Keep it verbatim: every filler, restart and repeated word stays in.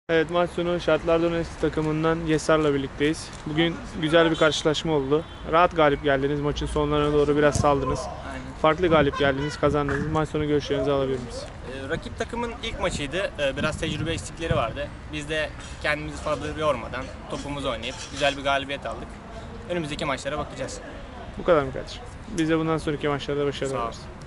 Evet, maç sonu Şartlar Donetsk takımından Yesar'la birlikteyiz. Bugün güzel bir karşılaşma oldu. Rahat galip geldiniz. Maçın sonlarına doğru biraz saldınız. Aynen. Farklı galip geldiniz, kazandınız. Maç sonu görüşlerinizi alabilir miyiz? Ee, rakip takımın ilk maçıydı. Ee, biraz tecrübe eksikleri vardı. Biz de kendimizi fazla yormadan topumuzu oynayıp güzel bir galibiyet aldık. Önümüzdeki maçlara bakacağız. Bu kadar mı kardeşim? Biz de bundan sonraki maçlarda başarılar Sağ ol. dileriz.